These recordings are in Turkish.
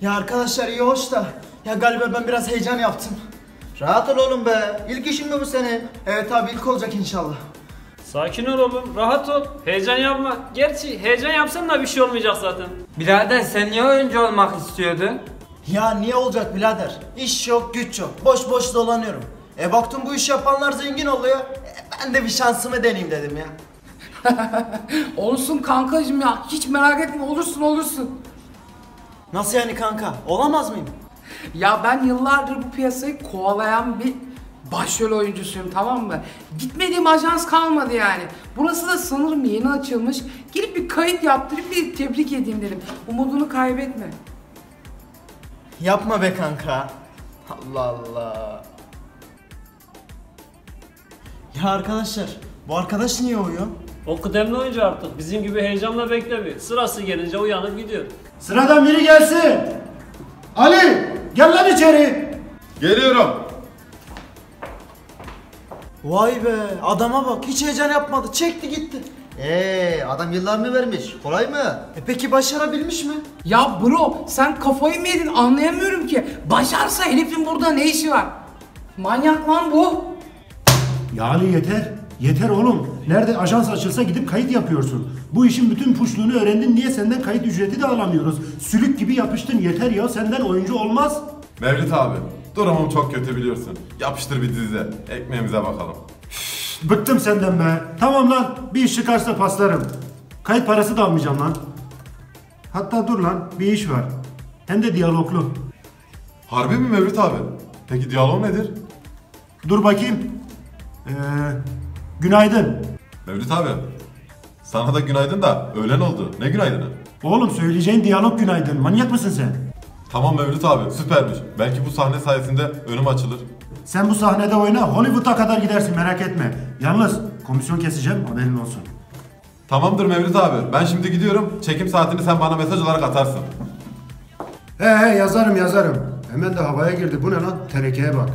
Ya arkadaşlar iyi hoş da ya galiba ben biraz heyecan yaptım. Rahat ol oğlum be. İlk işin mi bu senin? Evet abi ilk olacak inşallah. Sakin ol oğlum, rahat ol. Heyecan yapma. Gerçi heyecan yapsan da bir şey olmayacak zaten. Birader sen niye oyuncu olmak istiyordun? Ya niye olacak birader? İş yok güç yok. Boş boş dolanıyorum. Baktım bu iş yapanlar zengin oluyor. Ben de bir şansımı deneyeyim dedim ya. Olsun kankacığım ya. Hiç merak etme, olursun. Nasıl yani kanka? Olamaz mıyım? Ya ben yıllardır bu piyasayı kovalayan bir başrol oyuncusuyum, tamam mı? Gitmediğim ajans kalmadı yani. Burası da sanırım yeni açılmış. Girip bir kayıt yaptırıp bir tebrik edeyim dedim. Umudunu kaybetme. Yapma be kanka. Allah Allah. Ya arkadaşlar bu arkadaş niye uyuyor? O kıdemli oyuncu artık bizim gibi heyecanla beklemiyor. Sırası gelince uyanıp gidiyor. Sıradan biri gelsin. Ali gel lan içeri. Geliyorum. Vay be adama bak hiç heyecan yapmadı çekti gitti. Adam yıllarını vermiş. Kolay mı? Peki başarabilmiş mi? Ya bro sen kafayı mı yedin, anlayamıyorum ki. Başarsa herifin burada ne işi var? Manyak lan bu. Ya Ali yeter. Yeter oğlum. Nerede ajans açılsa gidip kayıt yapıyorsun. Bu işin bütün puşluğunu öğrendin diye senden kayıt ücreti de alamıyoruz. Sülük gibi yapıştın, yeter ya, senden oyuncu olmaz. Mevlüt abi, durumum çok kötü biliyorsun. Yapıştır bir dizize, ekmeğimize bakalım. Bıktım senden be. Tamam lan, bir iş çıkarsa paslarım. Kayıt parası da almayacağım lan. Hatta dur lan, bir iş var. Hem de diyaloglu. Harbi mi Mevlüt abi? Peki diyalog nedir? Dur bakayım. Günaydın. Mevlüt abi, sana da günaydın da öğlen oldu. Ne günaydını? Oğlum söyleyeceğin diyalog günaydın. Manyak mısın sen? Tamam Mevlüt abi, süpermiş. Belki bu sahne sayesinde önüm açılır. Sen bu sahnede oyna, Hollywood'a kadar gidersin, merak etme. Yalnız komisyon keseceğim, haberin olsun. Tamamdır Mevlüt abi, ben şimdi gidiyorum. Çekim saatini sen bana mesaj olarak atarsın. Yazarım. Hemen de havaya girdi. Bu ne lan? Tenekeye bak.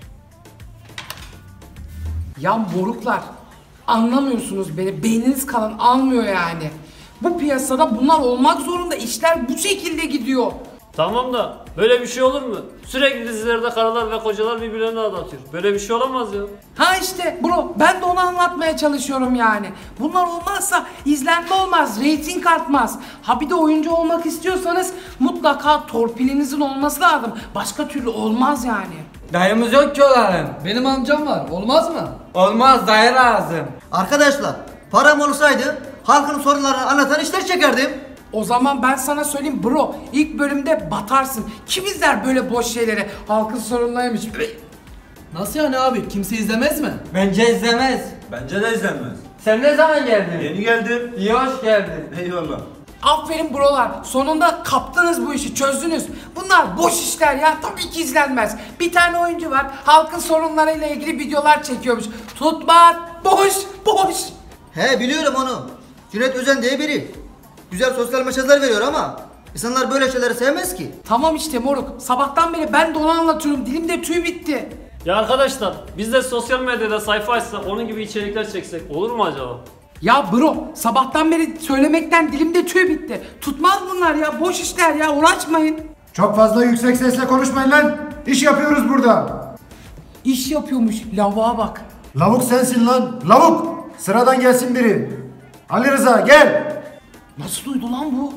Ya moruklar, anlamıyorsunuz beni, beyniniz kalan almıyor yani. Bu piyasada bunlar olmak zorunda, işler bu şekilde gidiyor. Tamam da böyle bir şey olur mu? Sürekli dizilerde karılar ve kocalar birbirlerini aldatıyor. Böyle bir şey olamaz ya. Ha işte bro, ben de onu anlatmaya çalışıyorum yani. Bunlar olmazsa izlenme olmaz, reyting artmaz. Ha bir de oyuncu olmak istiyorsanız mutlaka torpilinizin olması lazım. Başka türlü olmaz yani. Dayımız yok ki olalım. Benim amcam var. Olmaz mı? Olmaz, dayı lazım. Arkadaşlar, param olsaydı halkın sorunlarını anlatan işler çekerdim. O zaman ben sana söyleyeyim bro, ilk bölümde batarsın. Kim izler böyle boş şeyleri? Halkın sorunlarıymış. Nasıl yani abi? Kimse izlemez mi? Bence izlemez. Bence de izlenmez. Sen ne zaman geldin? Yeni geldim. İyi hoş geldin. Eyvallah. Aferin brolar, sonunda kaptınız bu işi, çözdünüz. Bunlar boş işler ya, tabii ki izlenmez. Bir tane oyuncu var, halkın sorunlarıyla ilgili videolar çekiyormuş. Tutmaz, boş. He biliyorum onu. Cüneyt Özen diye biri. Güzel sosyal mesajlar veriyor ama insanlar böyle şeyleri sevmez ki. Tamam işte moruk, sabahtan beri ben de onu anlatıyorum, dilimde tüy bitti. Ya arkadaşlar biz de sosyal medyada sayfa açsak onun gibi içerikler çeksek olur mu acaba? Ya bro, sabahtan beri söylemekten dilimde tüy bitti. Tutmaz bunlar ya, boş işler ya, uğraşmayın. Çok fazla yüksek sesle konuşmayın lan. İş yapıyoruz burada. İş yapıyormuş, lavuğa bak. Lavuk sensin lan. Lavuk. Sıradan gelsin biri. Ali Rıza gel. Nasıl duydu lan bu?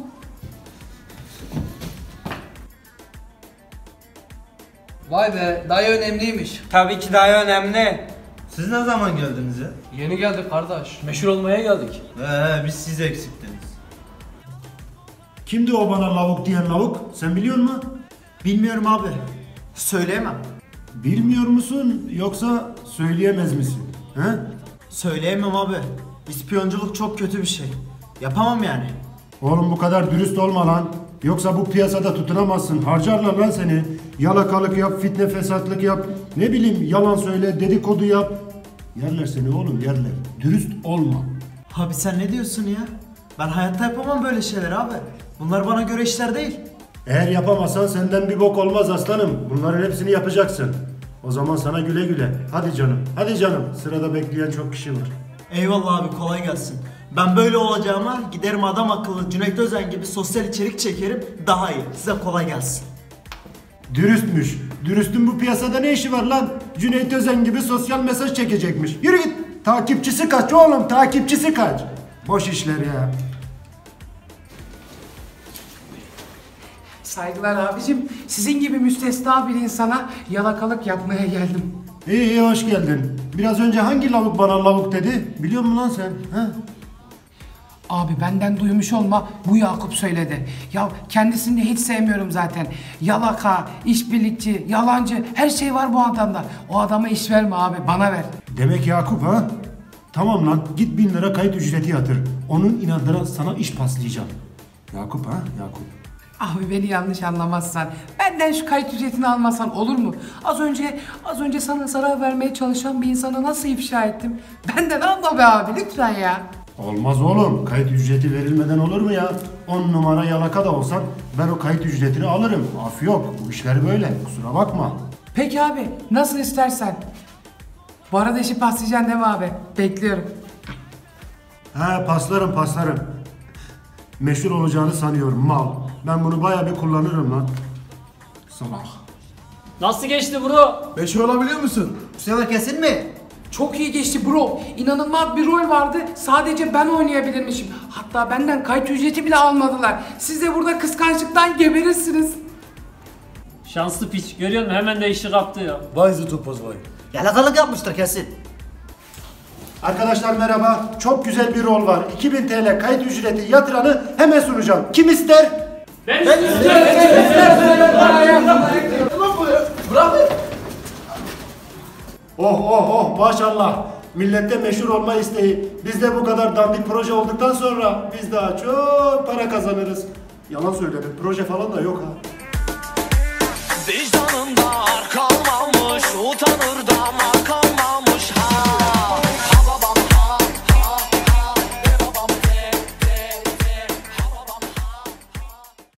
Vay be, dayı önemliymiş. Tabii ki dayı önemli. Siz ne zaman geldiniz ya? Yeni geldik kardeş. Meşhur olmaya geldik. Biz siz eksiktiniz. Kimdi o bana lavuk diyen lavuk? Sen biliyor musun? Bilmiyorum abi. Söyleyemem. Bilmiyor musun yoksa söyleyemez misin? He? Söyleyemem abi. İspiyonculuk çok kötü bir şey. Yapamam yani. Oğlum bu kadar dürüst olma lan. Yoksa bu piyasada tutunamazsın. Harcarlar lan seni. Yalakalık yap, fitne fesatlık yap. Ne bileyim yalan söyle, dedikodu yap. Yerler seni oğlum, yerler. Dürüst olma. Abi sen ne diyorsun ya? Ben hayatta yapamam böyle şeyler abi. Bunlar bana göre işler değil. Eğer yapamazsan senden bir bok olmaz aslanım. Bunların hepsini yapacaksın. O zaman sana güle güle. Hadi canım, hadi canım. Sırada bekleyen çok kişi var. Eyvallah abi kolay gelsin. Ben böyle olacağıma giderim adam akıllı Cüneyt Özen gibi sosyal içerik çekerim, daha iyi. Size kolay gelsin. Dürüstmüş. Dürüstün bu piyasada ne işi var lan? Cüneyt Özen gibi sosyal mesaj çekecekmiş. Yürü git. Takipçisi kaç oğlum, takipçisi kaç. Boş işler ya. Saygılar abicim. Sizin gibi müstesna bir insana yalakalık yapmaya geldim. İyi iyi, hoş geldin. Biraz önce hangi lavuk bana lavuk dedi? Biliyor musun lan sen? Ha? Abi benden duymuş olma, bu Yakup söyledi. Ya kendisini de hiç sevmiyorum zaten. Yalaka, işbirlikçi, yalancı, her şey var bu adamda. O adama iş verme abi, bana ver. Demek Yakup ha? Tamam lan, git 1000 lira kayıt ücreti yatır. Onun inadına sana iş paslayacağım. Yakup ha? Yakup. Abi beni yanlış anlamazsan, benden şu kayıt ücretini almasan olur mu? Az önce sana zarar vermeye çalışan bir insana nasıl ifşa ettim? Benden alma be abi, lütfen ya. Olmaz oğlum. Kayıt ücreti verilmeden olur mu ya? 10 numara yalaka da olsan ben o kayıt ücretini alırım. Af yok. Bu işler böyle. Kusura bakma. Peki abi, nasıl istersen. Bu arada işi paslayacaksın değil mi abi? Bekliyorum. He, paslarım. Meşhur olacağını sanıyorum mal. Ben bunu bayağı bir kullanırım lan. Salak. Nasıl geçti bro? Meşhur olabiliyor musun? Bu sefer kesin mi? Çok iyi geçti bro. İnanılmaz bir rol vardı. Sadece ben oynayabilirmişim. Hatta benden kayıt ücreti bile almadılar. Siz de burada kıskançlıktan geberirsiniz. Şanslı piç. Görüyor musun? Hemen de işi kaptı ya. Vay zıtopoz vay. Yalakalık yapmıştır kesin. Arkadaşlar merhaba. Çok güzel bir rol var. 2000 TL kayıt ücreti yatıranı hemen sunacağım. Kim ister? Ben Oh maşallah. Millette meşhur olma isteği. Bizde bu kadar dandik proje olduktan sonra biz daha çok para kazanırız. Yalan söyledim. Proje falan da yok ha. Vicdanında ar kalmamış, utanır da makam